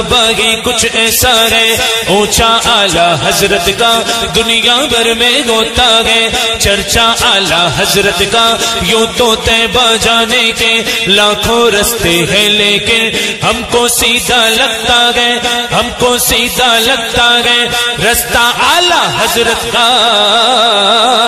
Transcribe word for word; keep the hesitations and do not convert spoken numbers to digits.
तैयबा ही कुछ ऐसा है, ऊंचा आला हजरत का दुनिया भर में होता है चर्चा आला हजरत का। यूं तो तैयबा जाने के लाखों रास्ते हैं, लेकिन हमको सीधा लगता है, हमको सीधा लगता है रास्ता आला हजरत का।